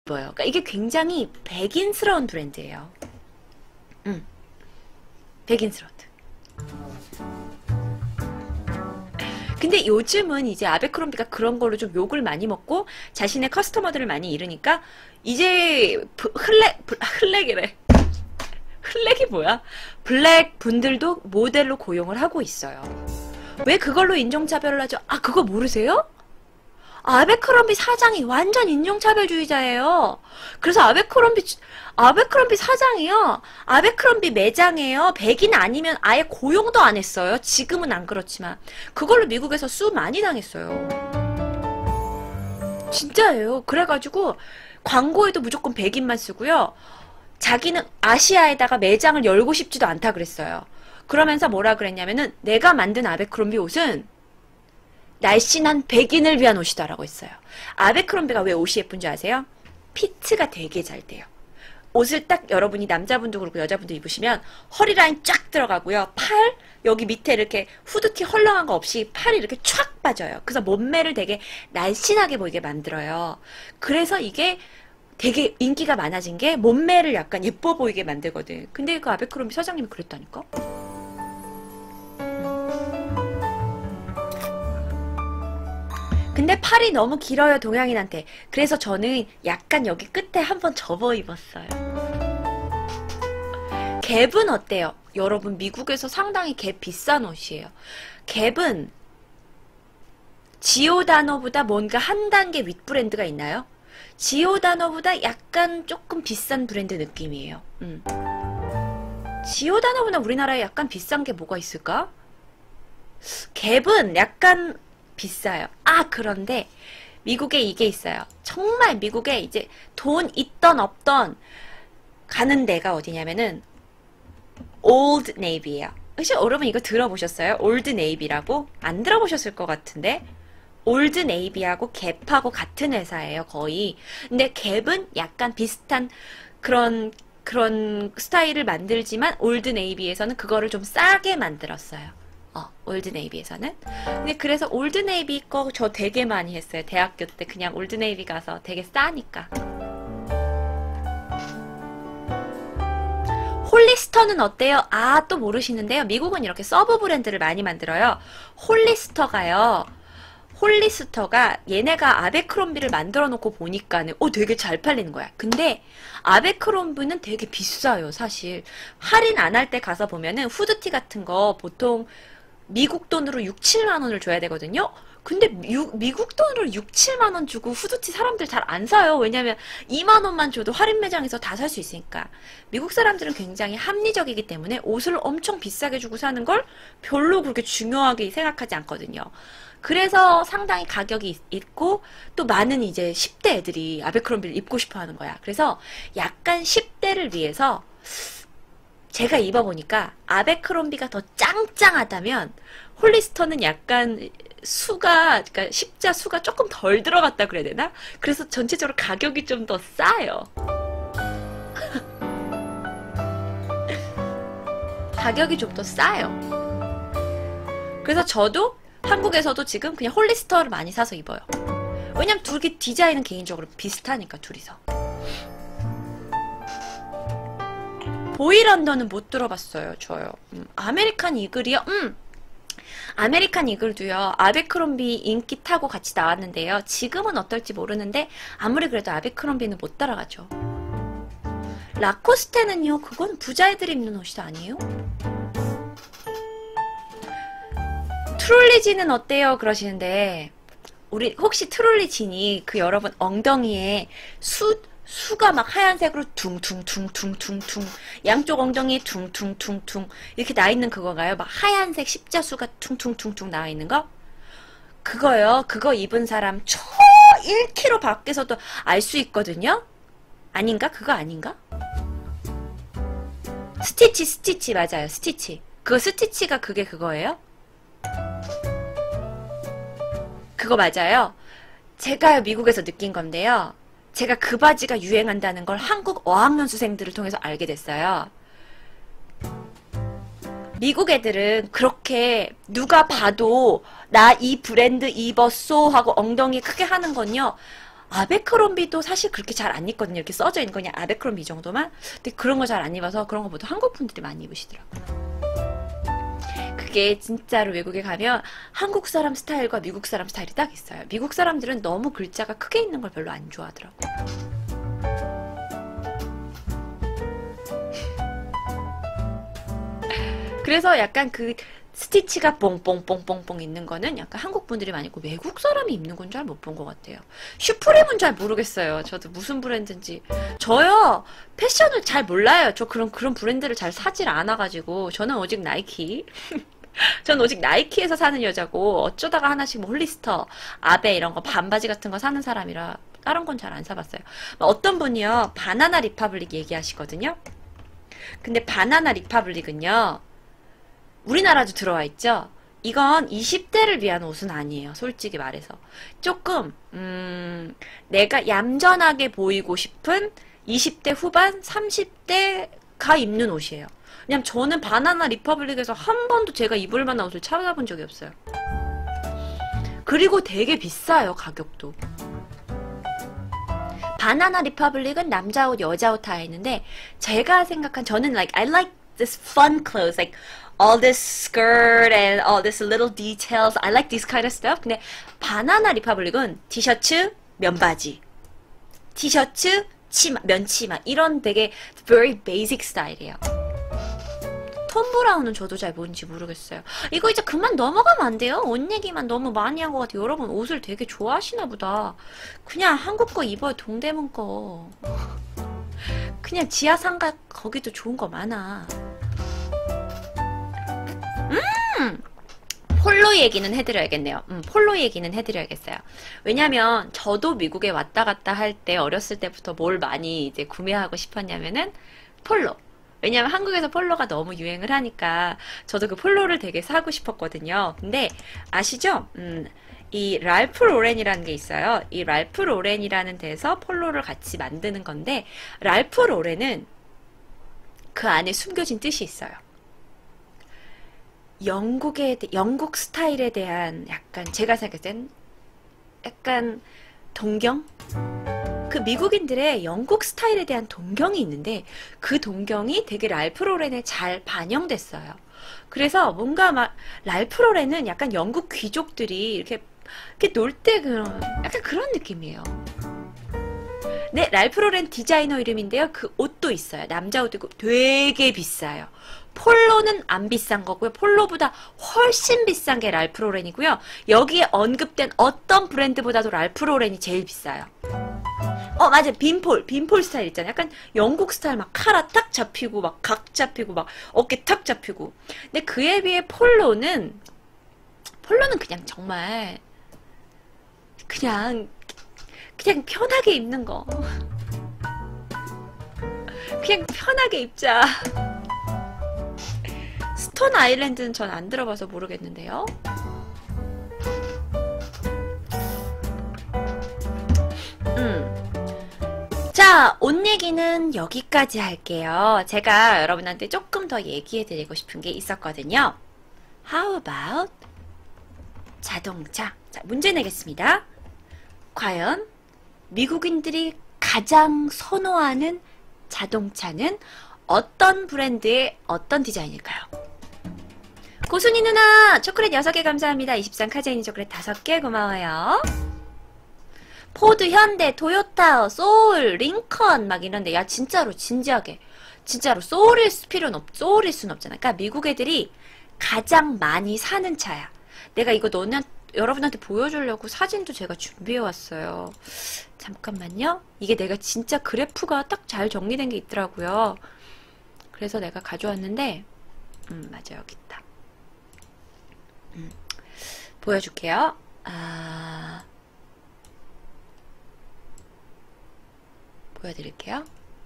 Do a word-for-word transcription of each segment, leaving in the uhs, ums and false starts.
입어요. 그러니까 이게 굉장히 백인스러운 브랜드예요. 음, 백인스러운. 근데 요즘은 이제 아베크롬비가 그런 걸로 좀 욕을 많이 먹고 자신의 커스터머들을 많이 잃으니까 이제 흘렉, 흘렉이래. 흘렉이 뭐야? 블랙 분들도 모델로 고용을 하고 있어요. 왜 그걸로 인종차별을 하죠? 아, 그거 모르세요? 아베크롬비 사장이 완전 인종차별주의자예요. 그래서 아베크롬비 아베크롬비 사장이요. 아베크롬비 매장에요. 백인 아니면 아예 고용도 안 했어요. 지금은 안 그렇지만 그걸로 미국에서 수 많이 당했어요. 진짜예요. 그래가지고 광고에도 무조건 백인만 쓰고요. 자기는 아시아에다가 매장을 열고 싶지도 않다 그랬어요. 그러면서 뭐라 그랬냐면은 내가 만든 아베크롬비 옷은 날씬한 백인을 위한 옷이다라고 했어요. 아베크롬비가 왜 옷이 예쁜지 아세요? 피트가 되게 잘 돼요. 옷을 딱 여러분이 남자분도 그렇고 여자분도 입으시면 허리 라인 쫙 들어가고요. 팔 여기 밑에 이렇게 후드티 헐렁한 거 없이 팔이 이렇게 촥 빠져요. 그래서 몸매를 되게 날씬하게 보이게 만들어요. 그래서 이게 되게 인기가 많아진 게 몸매를 약간 예뻐 보이게 만들거든. 근데 그 아베크롬비 사장님이 그랬다니까? 근데 팔이 너무 길어요, 동양인한테. 그래서 저는 약간 여기 끝에 한번 접어 입었어요. 갭은 어때요? 여러분, 미국에서 상당히 갭 비싼 옷이에요. 갭은 지오다노보다 뭔가 한 단계 윗 브랜드가 있나요? 지오다노보다 약간 조금 비싼 브랜드 느낌이에요. 음. 지오다노보다 우리나라에 약간 비싼 게 뭐가 있을까? 갭은 약간 비싸요. 아, 그런데 미국에 이게 있어요. 정말 미국에 이제 돈 있던 없던 가는 데가 어디냐면은 올드 네이비예요. 혹시 여러분 이거 들어보셨어요? 올드 네이비라고? 안 들어보셨을 것 같은데 올드 네이비하고 갭하고 같은 회사예요, 거의. 근데 갭은 약간 비슷한 그런 그런 스타일을 만들지만 올드 네이비에서는 그거를 좀 싸게 만들었어요. 어, 올드 네이비에서는. 근데 그래서 올드 네이비 거 저 되게 많이 했어요. 대학교 때 그냥 올드 네이비 가서 되게 싸니까. 홀리스터는 어때요? 아, 또 모르시는데요. 미국은 이렇게 서브 브랜드를 많이 만들어요. 홀리스터가요. 홀리스터가 얘네가 아베크롬비를 만들어 놓고 보니까는 오 되게 잘 팔리는 거야. 근데 아베크롬비는 되게 비싸요, 사실. 할인 안 할 때 가서 보면은 후드티 같은 거 보통 미국 돈으로 육, 칠만 원을 줘야 되거든요. 근데 미, 미국 돈으로 육, 칠만 원 주고 후드티 사람들 잘 안 사요. 왜냐면 이만 원만 줘도 할인 매장에서 다 살 수 있으니까. 미국 사람들은 굉장히 합리적이기 때문에 옷을 엄청 비싸게 주고 사는 걸 별로 그렇게 중요하게 생각하지 않거든요. 그래서 상당히 가격이 있고 또 많은 이제 십 대 애들이 아베크롬비를 입고 싶어 하는 거야. 그래서 약간 십 대를 위해서 제가 입어보니까 아베크롬비가 더 짱짱하다면 홀리스터는 약간 수가, 그러니까 십자 수가 조금 덜 들어갔다 그래야 되나? 그래서 전체적으로 가격이 좀 더 싸요. 가격이 좀 더 싸요. 그래서 저도 한국에서도 지금 그냥 홀리스터를 많이 사서 입어요. 왜냐면 둘이 디자인은 개인적으로 비슷하니까 둘이서. 보이런더는 못 들어봤어요. 저요. 음, 아메리칸 이글이요? 음. 아메리칸 이글도요. 아베크롬비 인기 타고 같이 나왔는데요. 지금은 어떨지 모르는데 아무리 그래도 아베크롬비는 못 따라가죠. 라코스테는요. 그건 부자애들이 입는 옷이 아니에요? 트롤리진은 어때요? 그러시는데 우리 혹시 트롤리진이 그 여러분 엉덩이에 수 수가 막 하얀색으로 퉁퉁퉁퉁퉁퉁 양쪽 엉덩이에 퉁퉁퉁퉁 이렇게 나 있는 그거가요? 막 하얀색 십자수가 퉁퉁퉁퉁 나와 있는 거? 그거요. 그거 입은 사람 저 일 킬로미터 밖에서도 알 수 있거든요. 아닌가? 그거 아닌가? 스티치 스티치 맞아요. 스티치. 그거 스티치가 그게 그거예요? 그거 맞아요. 제가 미국에서 느낀 건데요. 제가 그 바지가 유행한다는 걸 한국 어학연수생들을 통해서 알게 됐어요. 미국 애들은 그렇게 누가 봐도 나 이 브랜드 입었소 하고 엉덩이 크게 하는 건요. 아베크롬비도 사실 그렇게 잘 안 입거든요. 이렇게 써져 있는 거 그냥 아베크롬비 정도만. 근데 그런 거 잘 안 입어서 그런 거 보통 한국 분들이 많이 입으시더라고요. 그게 진짜로 외국에 가면 한국 사람 스타일과 미국 사람 스타일이 딱 있어요. 미국 사람들은 너무 글자가 크게 있는 걸 별로 안 좋아하더라고요. 그래서 약간 그 스티치가 뽕뽕뽕뽕뽕 있는 거는 약간 한국 분들이 많이 있고 외국 사람이 입는 건 잘 못 본 것 같아요. 슈프림은 잘 모르겠어요. 저도 무슨 브랜드인지. 저요 패션을 잘 몰라요. 저 그런 그런 브랜드를 잘 사질 않아가지고 저는 오직 나이키. 전 오직 나이키에서 사는 여자고 어쩌다가 하나씩 뭐 홀리스터, 아베 이런 거 반바지 같은 거 사는 사람이라 다른 건 잘 안 사봤어요. 어떤 분이요 바나나 리퍼블릭 얘기하시거든요. 근데 바나나 리퍼블릭은요 우리나라도 들어와 있죠. 이건 이십 대를 위한 옷은 아니에요. 솔직히 말해서. 조금 음, 내가 얌전하게 보이고 싶은 이십 대 후반, 삼십 대가 입는 옷이에요. 왜냐면 저는 바나나 리퍼블릭에서 한 번도 제가 입을 만한 옷을 찾아본 적이 없어요. 그리고 되게 비싸요. 가격도. 바나나 리퍼블릭은 남자 옷, 여자 옷 다 있는데 제가 생각한 저는 like I like this fun clothes like all this skirt and all this little details. I like this kind of stuff. 근데 바나나 리퍼블릭은 티셔츠, 면바지, 티셔츠, 치마, 면치마 이런 되게 very basic 스타일이에요. 톰 브라운은 저도 잘 뭔지 모르겠어요. 이거 이제 그만 넘어가면 안 돼요? 옷 얘기만 너무 많이 한 것 같아요. 여러분 옷을 되게 좋아하시나 보다. 그냥 한국 거 입어요. 동대문 거. 그냥 지하상가 거기도 좋은 거 많아. 음! 폴로 얘기는 해드려야겠네요. 음, 폴로 얘기는 해드려야겠어요. 왜냐면 저도 미국에 왔다 갔다 할 때 어렸을 때부터 뭘 많이 이제 구매하고 싶었냐면은 폴로. 왜냐면 한국에서 폴로가 너무 유행을 하니까 저도 그 폴로를 되게 사고 싶었거든요. 근데 아시죠? 음, 이 랄프 로렌이라는 게 있어요. 이 랄프 로렌이라는 데서 폴로를 같이 만드는 건데 랄프 로렌은 그 안에 숨겨진 뜻이 있어요. 영국의 영국 스타일에 대한 약간 제가 생각할 땐 약간 동경? 그 미국인들의 영국 스타일에 대한 동경이 있는데 그 동경이 되게 랄프 로렌에 잘 반영됐어요. 그래서 뭔가 막 랄프 로렌은 약간 영국 귀족들이 이렇게 이렇게 놀 때 그런 약간 그런 느낌이에요. 네, 랄프 로렌 디자이너 이름인데요. 그 옷도 있어요. 남자 옷도 있고 되게 비싸요. 폴로는 안 비싼 거고요. 폴로보다 훨씬 비싼 게 랄프 로렌이고요. 여기에 언급된 어떤 브랜드보다도 랄프 로렌이 제일 비싸요. 어, 맞아. 빈폴. 빈폴 스타일 있잖아요. 약간 영국 스타일 막 카라 딱 잡히고 막 각 잡히고 막 어깨 탁 잡히고. 근데 그에 비해 폴로는 폴로는 그냥 정말 그냥 그냥 편하게 입는 거. 그냥 편하게 입자. 스톤 아일랜드는 전 안 들어봐서 모르겠는데요. 음. 자, 옷 얘기는 여기까지 할게요. 제가 여러분한테 조금 더 얘기해드리고 싶은 게 있었거든요. How about 자동차? 자, 문제 내겠습니다. 과연 미국인들이 가장 선호하는 자동차는 어떤 브랜드의 어떤 디자인일까요? 고순이 누나 초콜릿 여섯 개 감사합니다. 이십삼 카제이니 초콜릿 다섯 개 고마워요. 포드, 현대, 토요타, 소울, 링컨 막 이런데 야 진짜로 진지하게 진짜로 소울일 필요는 없 소울일 순 없잖아. 그러니까 미국 애들이 가장 많이 사는 차야. 내가 이거 너네 여러분한테 보여주려고 사진도 제가 준비해 왔어요. 잠깐만요. 이게 내가 진짜 그래프가 딱 잘 정리된 게 있더라고요. 그래서 내가 가져왔는데 음 맞아 여기 있다. 음, 보여줄게요. 아, 보여드릴게요.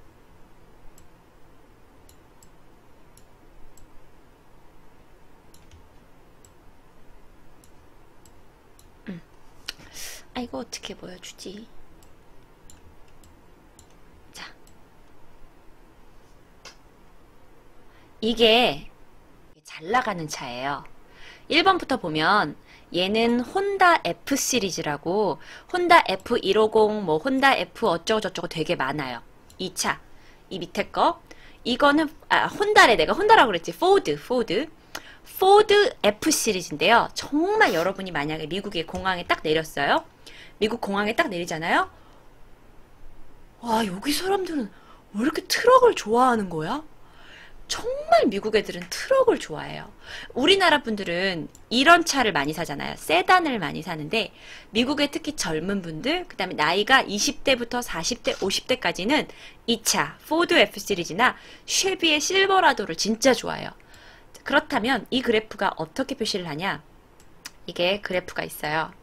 음. 아 이거 어떻게 보여주지? 자, 이게 잘 나가는 차예요. 일 번부터 보면 얘는 혼다 F 시리즈라고 혼다 에프 백오십, 뭐 혼다 F 어쩌고저쩌고 되게 많아요. 이 차. 이 밑에 거. 이거는 아 혼다래. 내가 혼다라고 그랬지. 포드. 포드. 포드 F 시리즈인데요. 정말 여러분이 만약에 미국의 공항에 딱 내렸어요. 미국 공항에 딱 내리잖아요. 와, 여기 사람들은 왜 이렇게 트럭을 좋아하는 거야? 정말 미국 애들은 트럭을 좋아해요. 우리나라 분들은 이런 차를 많이 사잖아요. 세단을 많이 사는데 미국의 특히 젊은 분들, 그 다음에 나이가 이십 대부터 사십 대, 오십 대까지는 이 차, 포드 F 시리즈나 쉐비의 실버라도를 진짜 좋아해요. 그렇다면 이 그래프가 어떻게 표시를 하냐? 이게 그래프가 있어요.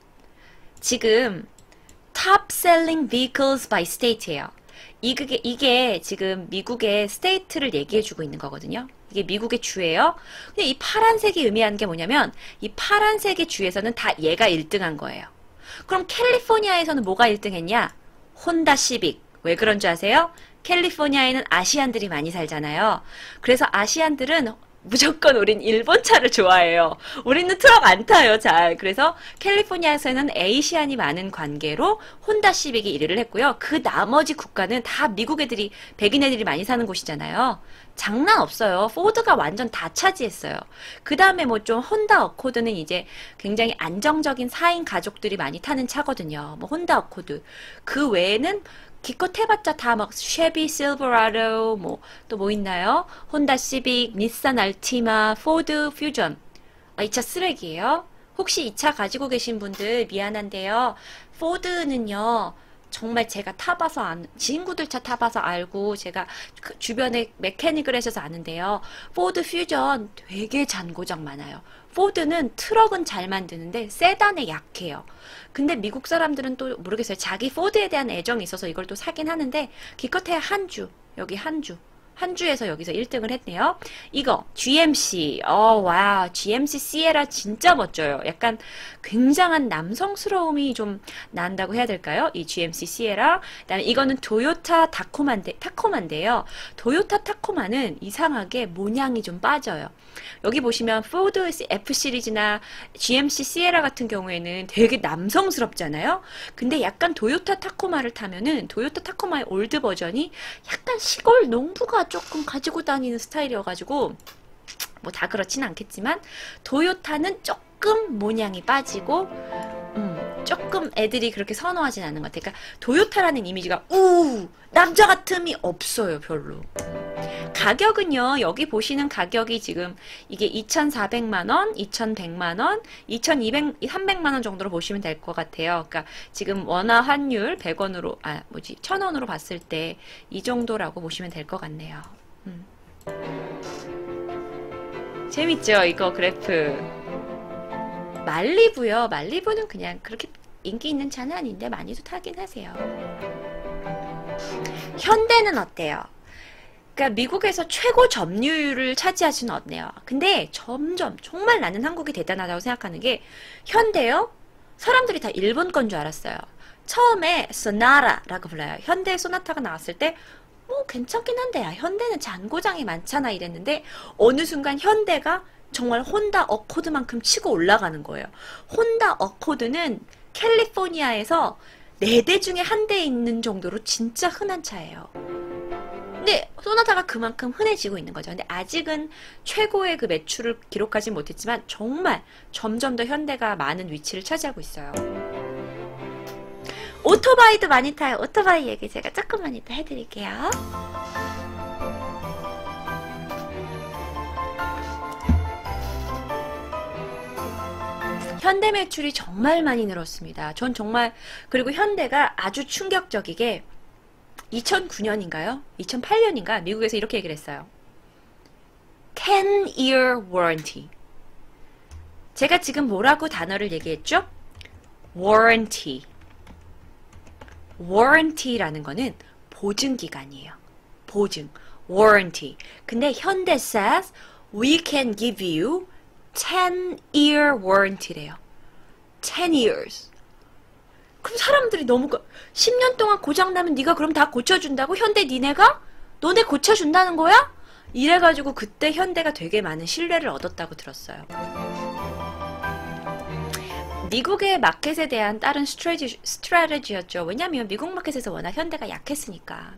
지금 Top Selling Vehicles by State예요. 이게, 이게 지금 미국의 스테이트를 얘기해주고 있는 거거든요. 이게 미국의 주예요. 근데 이 파란색이 의미하는 게 뭐냐면 이 파란색의 주에서는 다 얘가 일 등 한 거예요. 그럼 캘리포니아에서는 뭐가 일 등 했냐? 혼다 시빅. 왜 그런 줄 아세요? 캘리포니아에는 아시안들이 많이 살잖아요. 그래서 아시안들은 무조건 우린 일본 차를 좋아해요. 우리는 트럭 안 타요, 잘. 그래서 캘리포니아에서는 에이시안이 많은 관계로 혼다 시빅이 일 위를 했고요. 그 나머지 국가는 다 미국 애들이, 백인 애들이 많이 사는 곳이잖아요. 장난 없어요. 포드가 완전 다 차지했어요. 그 다음에 뭐 좀 혼다 어코드는 이제 굉장히 안정적인 사 인 가족들이 많이 타는 차거든요. 뭐 혼다 어코드. 그 외에는 기껏 해봤자 다 막 쉐비 실버라도 뭐 또 뭐 있나요? 혼다 시빅, 닛산 알티마, 포드 퓨전. 아, 이 차 쓰레기예요. 혹시 이 차 가지고 계신 분들 미안한데요. 포드는요. 정말 제가 타봐서 안, 친구들 차 타봐서 알고 제가 그 주변에 메케닉을 하셔서 아는데요. 포드 퓨전 되게 잔고장 많아요. 포드는 트럭은 잘 만드는데 세단에 약해요. 근데 미국 사람들은 또 모르겠어요. 자기 포드에 대한 애정이 있어서 이걸 또 사긴 하는데 기껏해야 한 주, 여기 한 주. 한 주에서 여기서 일 등을 했네요. 이거 지엠씨. 어, 와, 지엠씨 시에라 진짜 멋져요. 약간 굉장한 남성스러움이 좀 난다고 해야 될까요? 이 지엠씨 시에라. 그다음에 이거는 도요타 타코마인데, 타코마인데요. 도요타 타코마는 이상하게 모양이 좀 빠져요. 여기 보시면 포드 F 시리즈나 지엠씨 시에라 같은 경우에는 되게 남성스럽잖아요. 근데 약간 도요타 타코마를 타면은 도요타 타코마의 올드 버전이 약간 시골 농부가 조금 가지고 다니는 스타일이어가지고 뭐 다 그렇진 않겠지만 도요타는 조금 모양이 빠지고 음, 조금 애들이 그렇게 선호하진 않는 것 같아요. 그러니까 도요타라는 이미지가 우 남자 같음이 없어요. 별로. 가격은요. 여기 보시는 가격이 지금 이게 이천사백만 원, 이천백만 원, 이천이백, 삼백만 원 정도로 보시면 될 것 같아요. 그러니까 지금 원화 환율 백 원으로 아 뭐지 천 원으로 봤을 때 이 정도라고 보시면 될 것 같네요. 음. 재밌죠? 이거 그래프. 말리부요. 말리부는 그냥 그렇게 인기 있는 차는 아닌데 많이도 타긴 하세요. 현대는 어때요? 그러니까 미국에서 최고 점유율을 차지하지는 않네요. 근데 점점 정말 나는 한국이 대단하다고 생각하는 게 현대요. 사람들이 다 일본 건 줄 알았어요. 처음에 소나라라고 불러요. 현대 소나타가 나왔을 때 뭐 괜찮긴 한데 야, 현대는 잔고장이 많잖아 이랬는데 어느 순간 현대가 정말 혼다 어코드만큼 치고 올라가는 거예요. 혼다 어코드는 캘리포니아에서 네 대 중에 한 대 있는 정도로 진짜 흔한 차예요. 근데 소나타가 그만큼 흔해지고 있는 거죠. 근데 아직은 최고의 그 매출을 기록하지 못했지만 정말 점점 더 현대가 많은 위치를 차지하고 있어요. 오토바이도 많이 타요. 오토바이 얘기 제가 조금만 이따 해드릴게요. 현대 매출이 정말 많이 늘었습니다. 전 정말 그리고 현대가 아주 충격적이게 이천구 년인가요? 이천팔 년인가? 미국에서 이렇게 얘기를 했어요. ten year warranty. 제가 지금 뭐라고 단어를 얘기했죠? warranty. warranty라는 거는 보증기간이에요. 보증. warranty. 근데 현대 says we can give you ten year warranty래요. ten years. 그럼 사람들이 너무 십 년 동안 고장나면 네가 그럼 다 고쳐준다고? 현대 니네가? 너네 고쳐준다는 거야? 이래가지고 그때 현대가 되게 많은 신뢰를 얻었다고 들었어요. 미국의 마켓에 대한 다른 스트레지, 스트래티지였죠. 왜냐면 미국 마켓에서 워낙 현대가 약했으니까.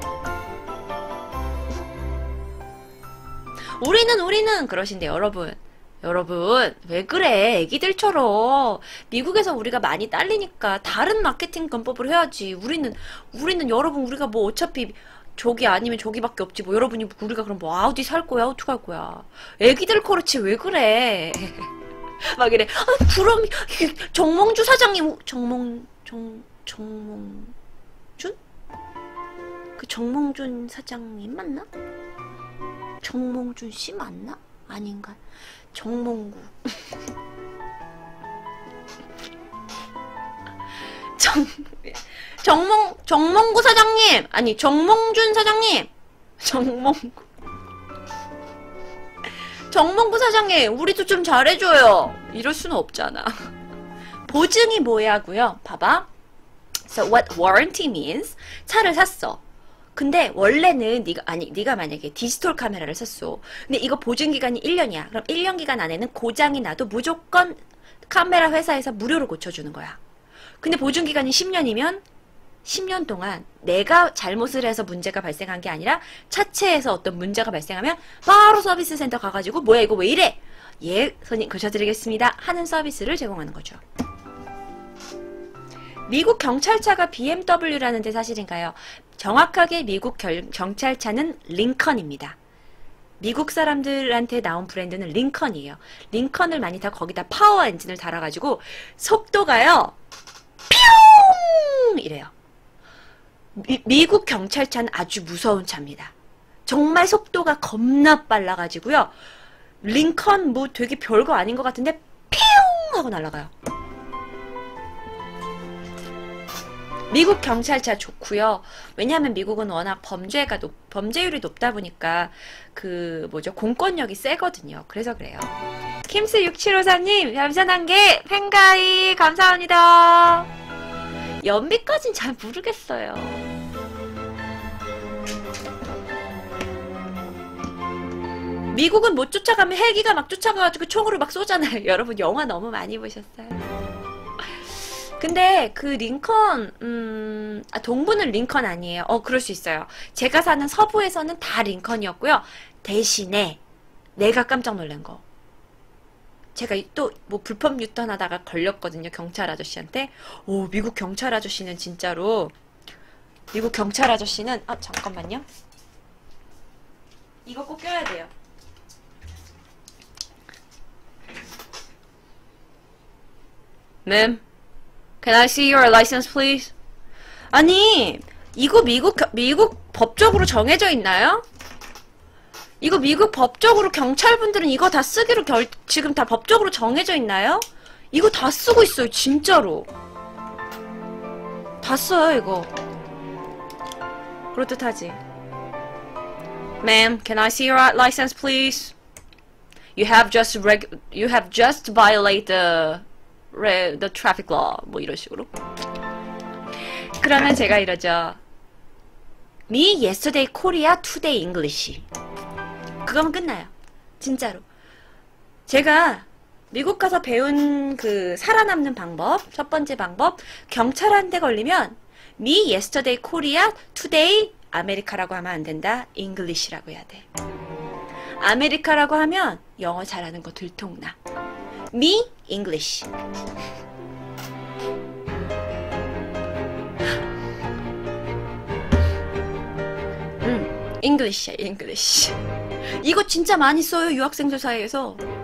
우리는 우리는 그러신데 여러분 여러분 왜 그래? 애기들처럼 미국에서 우리가 많이 딸리니까 다른 마케팅 건법을 해야지. 우리는 우리는 여러분 우리가 뭐 어차피 저기 아니면 저기밖에 없지. 뭐 여러분이 우리가 그럼 뭐 아우디 살 거야? 어떡할 거야? 애기들 그렇지 왜 그래? 막 이래. 아, 그럼 정몽주 사장님 정몽 정 정몽준? 그 정몽준 사장님 맞나? 정몽준 씨 맞나? 아닌가? 정몽구. 정, 정몽, 정몽구 사장님! 아니, 정몽준 사장님! 정몽구. 정몽구 사장님, 우리도 좀 잘해줘요. 이럴 수는 없잖아. 보증이 뭐야고요? 봐봐. So what warranty means? 차를 샀어. 근데 원래는 네가 아니 네가 만약에 디지털 카메라를 샀어. 근데 이거 보증 기간이 일 년이야. 그럼 일 년 기간 안에는 고장이 나도 무조건 카메라 회사에서 무료로 고쳐주는 거야. 근데 보증 기간이 십 년이면 십 년 동안 내가 잘못을 해서 문제가 발생한 게 아니라 차체에서 어떤 문제가 발생하면 바로 서비스 센터 가가지고 뭐야 이거 왜 이래? 예, 손님 고쳐드리겠습니다 하는 서비스를 제공하는 거죠. 미국 경찰차가 비엠더블유라는데 사실인가요? 정확하게 미국 결, 경찰차는 링컨입니다. 미국 사람들한테 나온 브랜드는 링컨이에요. 링컨을 많이 다 거기다 파워 엔진을 달아가지고 속도가요. 뿅! 이래요. 미, 미국 경찰차는 아주 무서운 차입니다. 정말 속도가 겁나 빨라가지고요. 링컨 뭐 되게 별거 아닌 것 같은데 뿅! 하고 날아가요. 미국 경찰차 좋고요. 왜냐하면 미국은 워낙 범죄가 높, 범죄율이 높다 보니까 그 뭐죠 공권력이 세거든요. 그래서 그래요. 킴스 육칠오사님 별선 개 팬가이 감사합니다. 연비까진 잘 모르겠어요. 미국은 못 쫓아가면 헬기가 막 쫓아가가지고 총으로 막 쏘잖아요. 여러분 영화 너무 많이 보셨어요. 근데 그 링컨 음, 아, 동부는 링컨 아니에요. 어 그럴 수 있어요. 제가 사는 서부에서는 다 링컨이었고요. 대신에 내가 깜짝 놀란 거 제가 또 뭐 불법 유턴하다가 걸렸거든요. 경찰 아저씨한테. 오 미국 경찰 아저씨는 진짜로 미국 경찰 아저씨는 아 잠깐만요. 이거 꼭 껴야 돼요. 맴 Can I see your license, please? 아니, 이거 미국, 미국 법적으로 정해져 있나요? 이거 미국 법적으로 경찰분들은 이거 다 쓰기로 결, 지금 다 법적으로 정해져 있나요? 이거 다 쓰고 있어요, 진짜로. 다 써요, 이거. 그럴듯하지. Ma'am, can I see your license, please? You have just reg, you have just violated the the traffic law 뭐 이런 식으로. 그러면 제가 이러죠. Me yesterday Korea, today English. 그거면 끝나요. 진짜로. 제가 미국 가서 배운 그 살아남는 방법 첫 번째 방법 경찰한테 걸리면 Me yesterday Korea, today 아메리카라고 하면 안 된다. English라고 해야 돼. 아메리카라고 하면 영어 잘하는 거 들통나. Me English. 음, English야, English. 이거 진짜 많이 써요, 유학생들 사이에서.